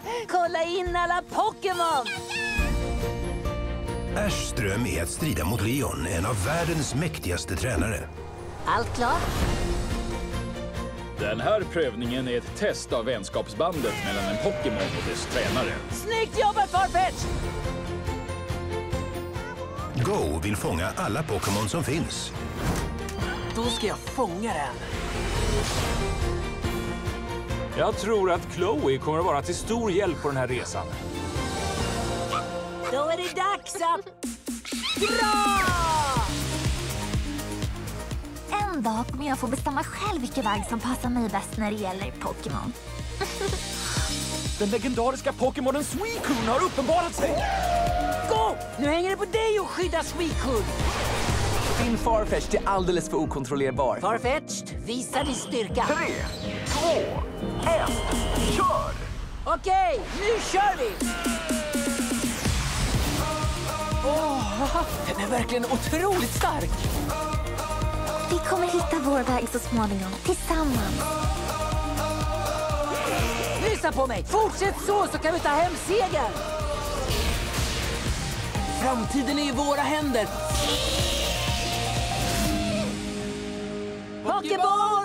Kolla in alla Pokémon! Ashs dröm är att strida mot Leon, en av världens mäktigaste tränare. Allt klart? Den här prövningen är ett test av vänskapsbandet mellan en Pokémon och dess tränare. Snyggt jobbat, Farfetch! Go vill fånga alla Pokémon som finns. Då ska jag fånga den. Jag tror att Chloe kommer att vara till stor hjälp på den här resan. Då är det dags att dra! En dag kommer jag få bestämma själv vilken väg som passar mig bäst när det gäller Pokémon. Den legendariska Pokémonen Suicune har uppenbarat sig! Gå! Nu hänger det på dig att skydda Suicune! Din Farfetch är alldeles för okontrollerbar. Farfetch, visa din styrka. 3, 2, 1, kör! Okej, nu kör vi! Den är verkligen otroligt stark. Vi kommer hitta vår väg så småningom, tillsammans. Lyssna på mig! Fortsätt så kan vi ta hem segern! Framtiden är i våra händer. Pokémon!